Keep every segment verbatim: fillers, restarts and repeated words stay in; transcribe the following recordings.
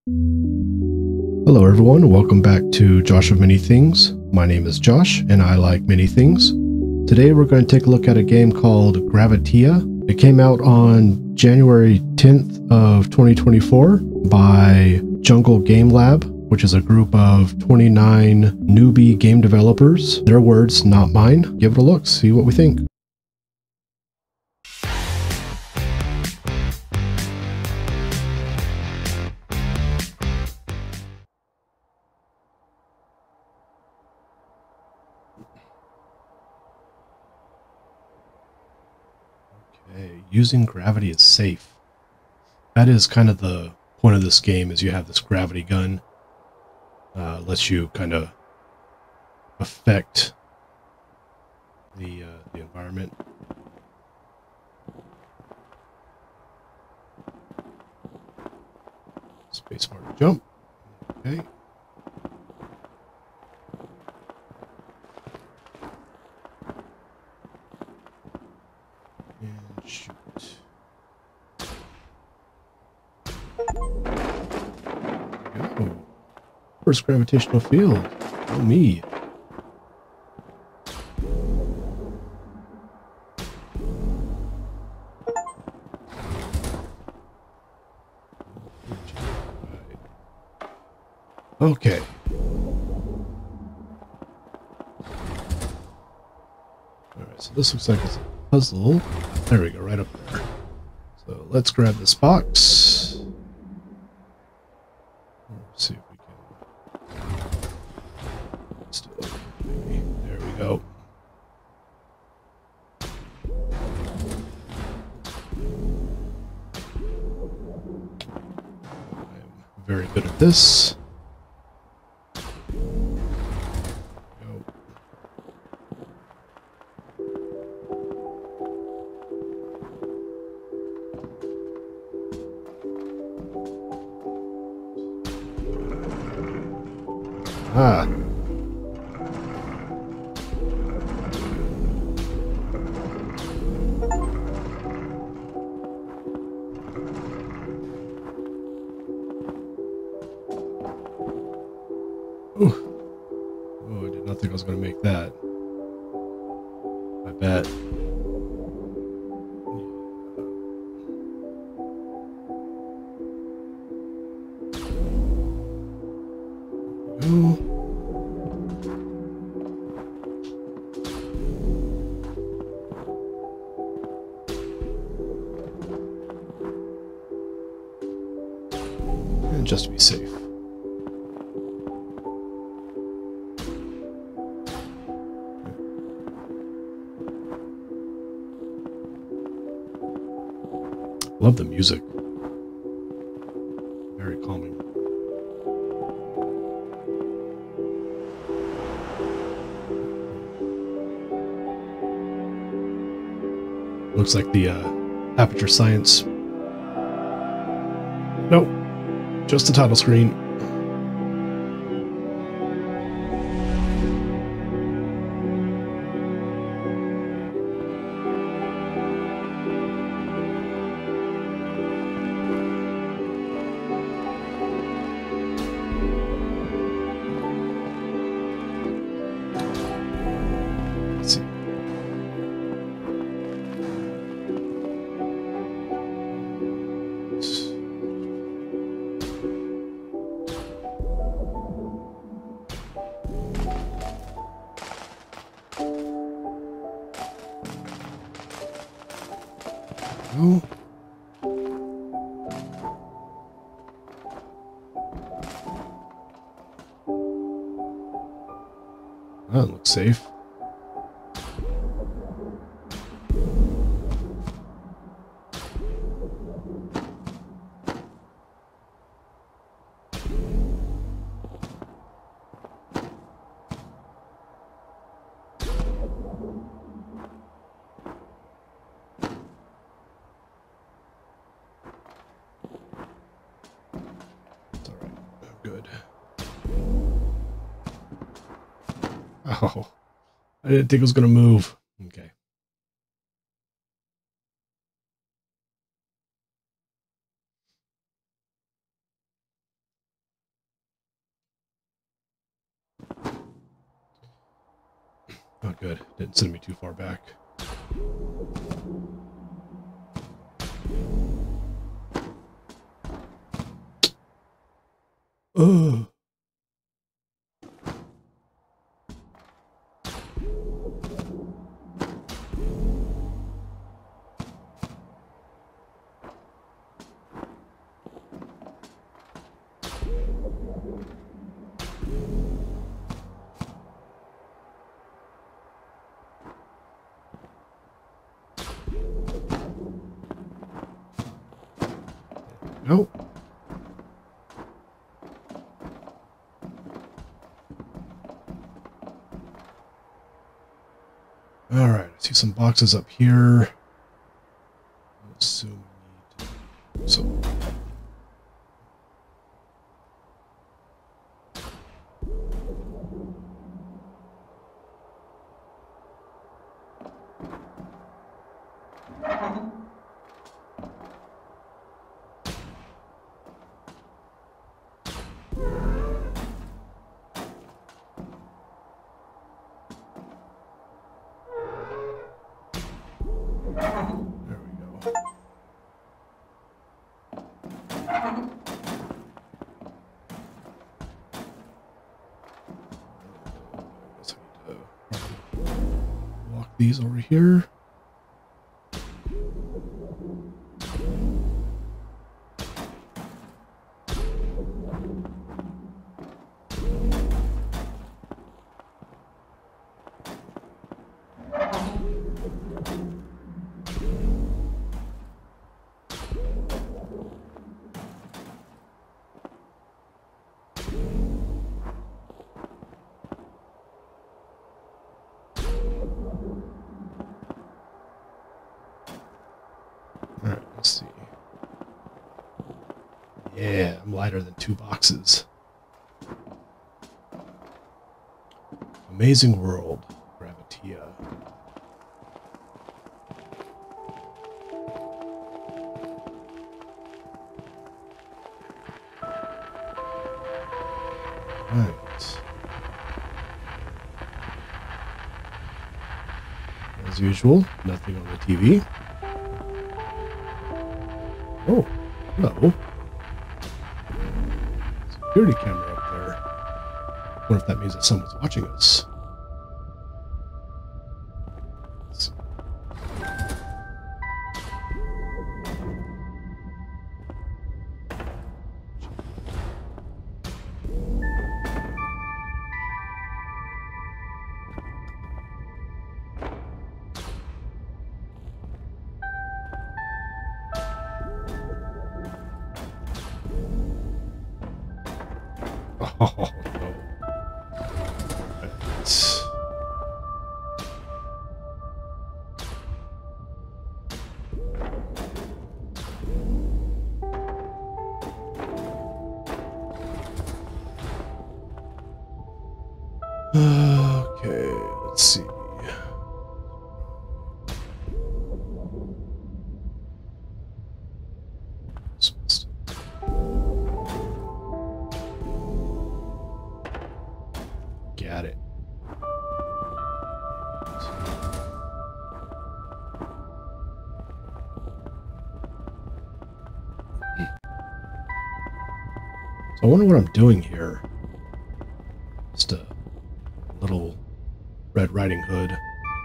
Hello everyone, welcome back to Josh of Many Things. My name is Josh and I like many things. Today we're going to take a look at a game called Gravitia. It came out on January tenth of twenty twenty-four by Jungle Game Lab, which is a group of twenty-nine newbie game developers. Their words, not mine. Give it a look, see what we think. Okay, using gravity is safe. That is kind of the point of this game, is you have this gravity gun. Uh, lets you kind of affect the, uh, the environment. Spacebar to jump. Okay. And shoot. There we go. First gravitational field. Oh me. Okay. Alright, so this looks like it's a puzzle. There we go, right up there. So let's grab this box. Let's see if we can. Still open, maybe. There we go. I'm very good at this. Ah. Ooh. Oh, I did not think I was going to make that. I bet. Ooh. And just to be safe. Love the music. Very calming. Looks like the uh, Aperture Science. Nope. Just the title screen. Let's see. Oh. That looks safe. Good. Oh, I didn't think it was going to move. Okay. Oh, good. Didn't send me too far back. Oh. Nope. All right, I see some boxes up here. I assume we need some. There we go. I guess I need to walk these over here. Alright, let's see. Yeah, I'm lighter than two boxes. Amazing world, Gravitia. Right. As usual, nothing on the T V. Oh, hello. Security camera up there. I wonder if that means that someone's watching us. Let's see. Oh, no. Right. Okay, let's see. Got it. So I wonder what I'm doing here. Just a little Red Riding Hood.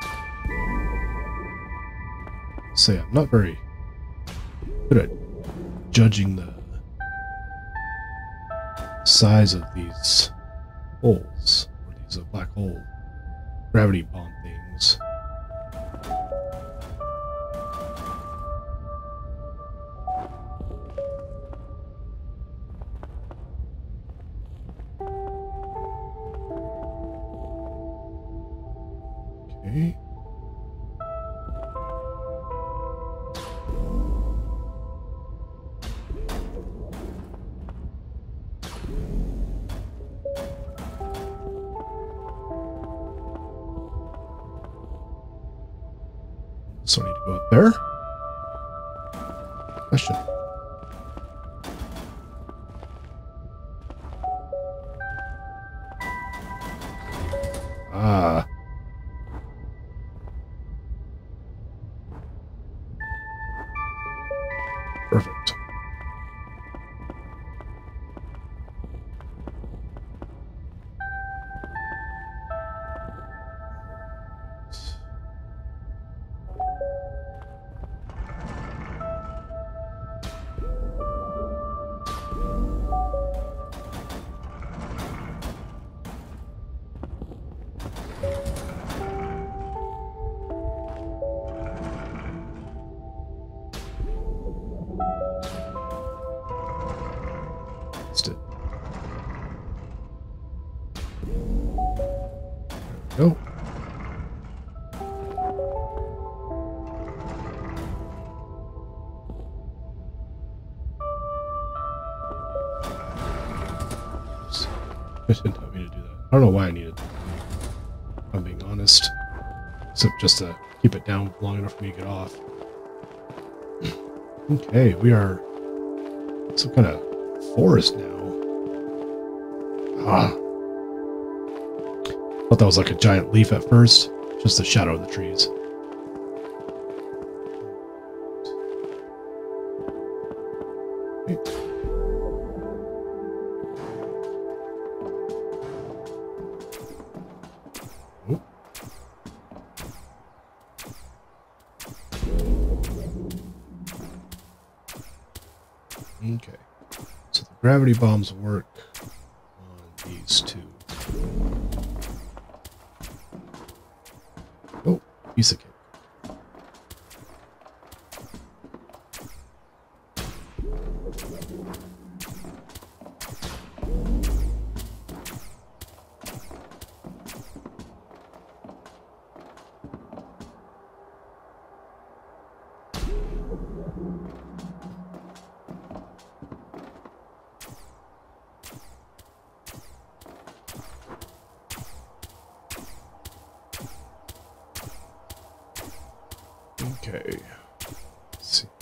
Say I'm not very good at judging the size of these holes, or these uh, black hole gravity bomb things. Okay. So I need to go up there. Question. Ah. missed it. There we go. I didn't have me to do that. I don't know why I needed it, if I'm being honest. Except just to keep it down long enough for me to get off. Okay, we are some kind of forest now. Ah. Thought that was like a giant leaf at first. Just the shadow of the trees. Okay. Okay, so the gravity bombs work on these two. Oh, piece of cake. Okay, let's see.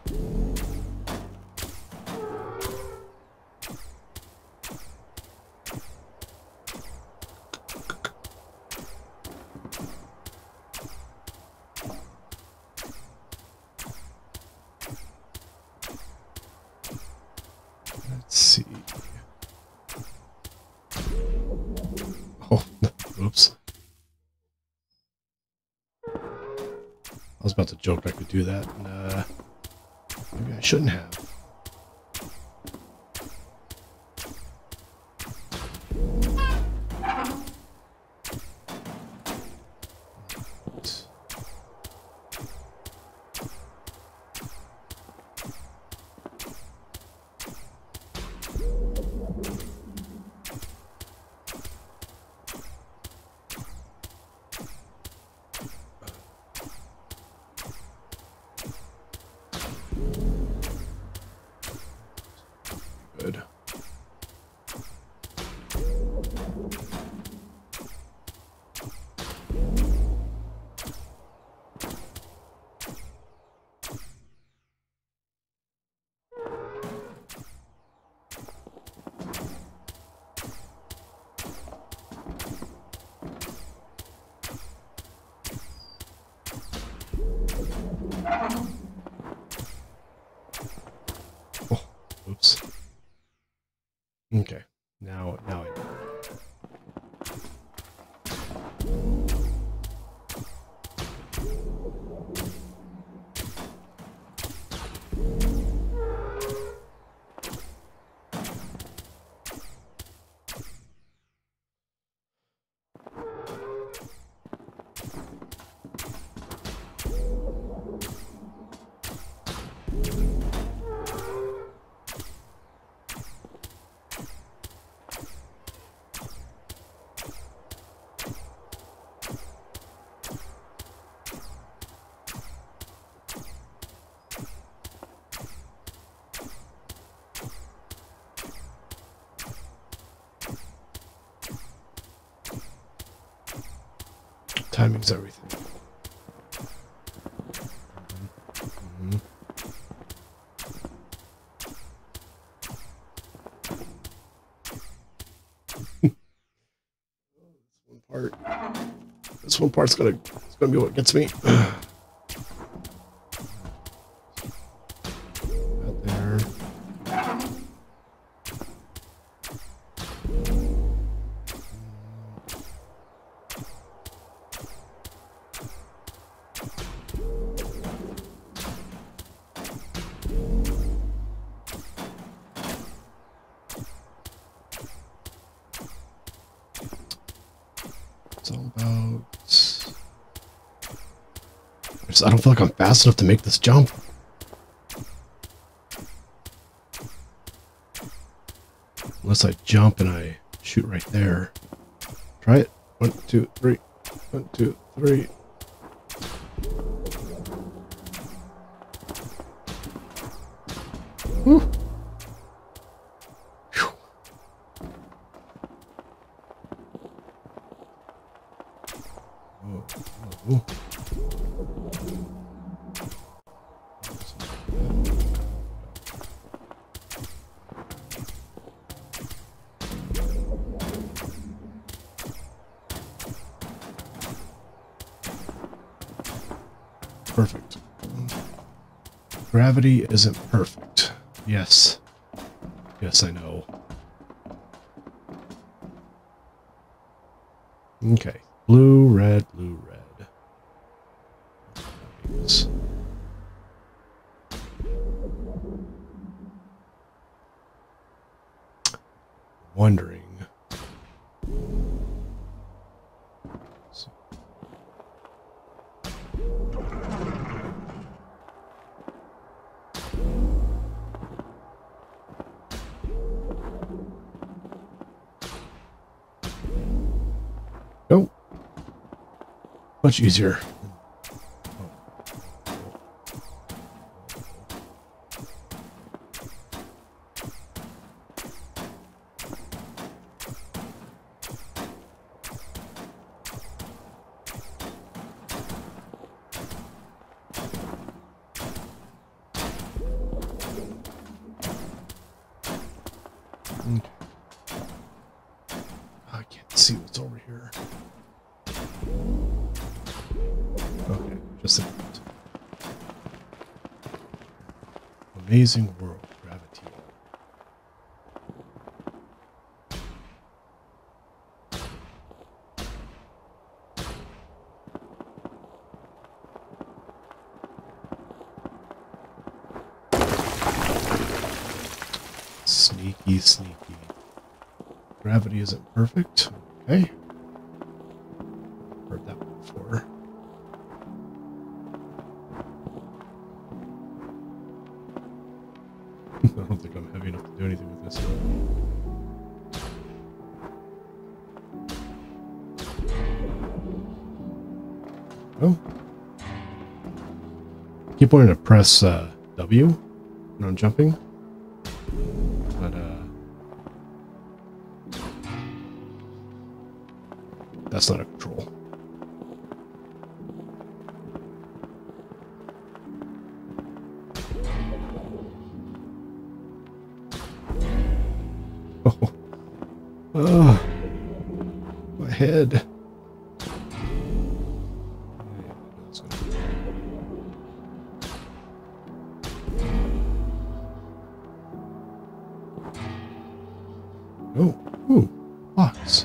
Let's see. Oh, oops. I was about to joke I could do that, and uh, maybe I shouldn't have. Good. Oh, oops. Okay, now, now I know. Timing's everything. Mm-hmm. This one part. This one part's gonna. It's gonna be what gets me. Out there. It's all about... I, just, I don't feel like I'm fast enough to make this jump. Unless I jump and I shoot right there. Try it. One, two, three. One, two, three. Woo. Whew. Whoa, whoa. Perfect. Gravity isn't perfect. Yes. Yes, I know. Okay. Blue, red, blue, red. Yes. Wondering. Oh, much easier. Okay. I can't see what's over here. Okay, just a minute. Amazing world, Gravitia. Sneaky, sneaky. Gravity isn't perfect. Okay. Heard that one before. I don't think I'm heavy enough to do anything with this. Oh. Keep wanting to press uh, W when I'm jumping. But, uh... that's not a control. Oh, oh, my head. Oh, ooh, box.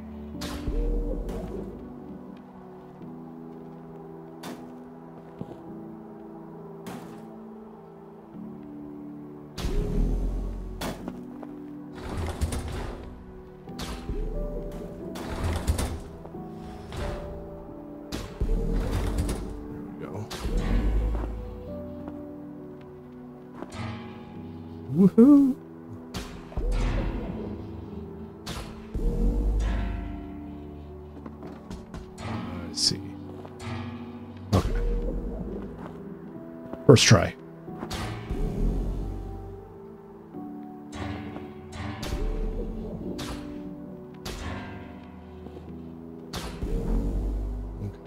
Woohoo! I see. Okay. First try. Okay.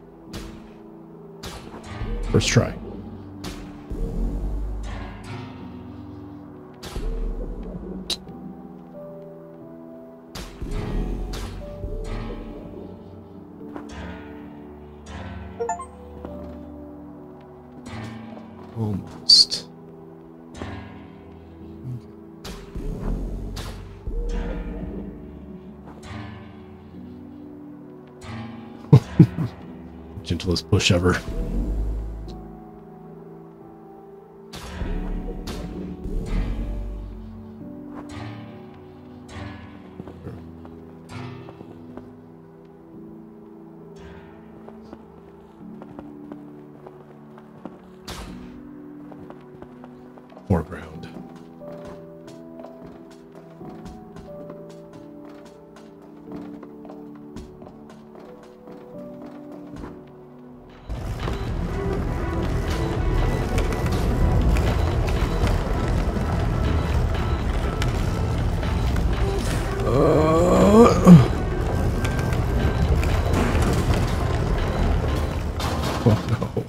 First try. Almost. Okay. Gentlest push ever. Foreground. Uh, oh no.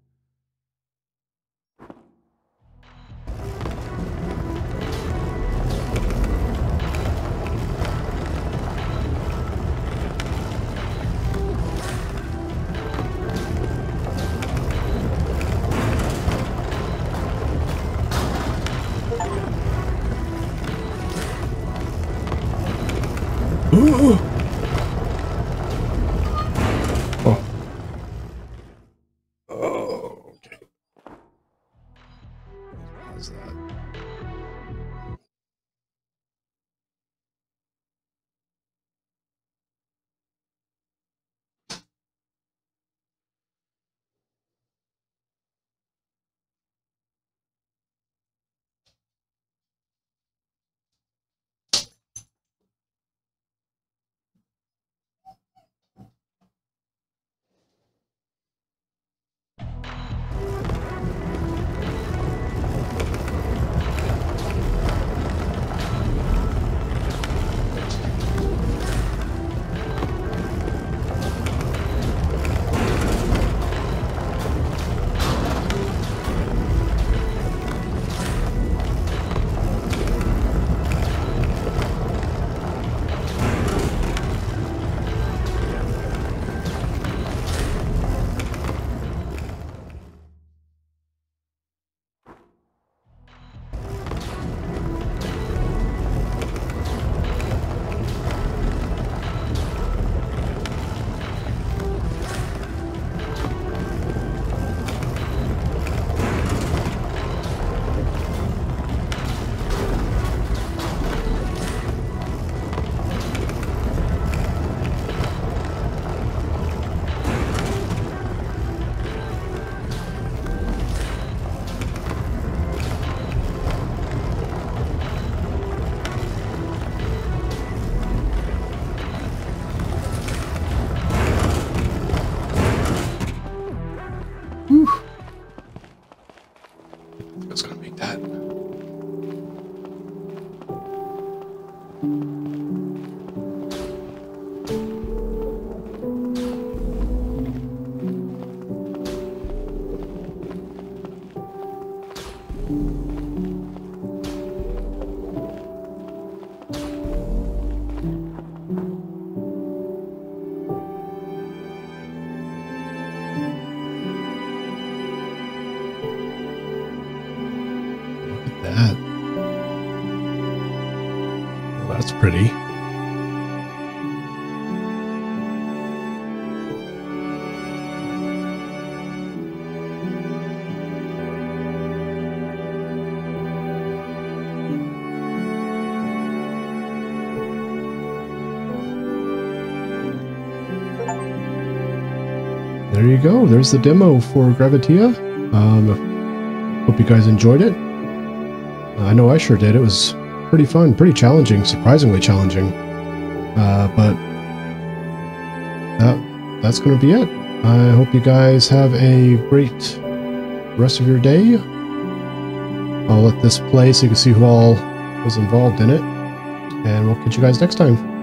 Oh. Oh, okay. How's that? That's gonna make that. That. Well, that's pretty. There you go. There's the demo for Gravitia. Um, hope you guys enjoyed it. I know I sure did. It was pretty fun, pretty challenging, surprisingly challenging. Uh, but that, that's going to be it. I hope you guys have a great rest of your day. I'll let this play so you can see who all was involved in it. And we'll catch you guys next time.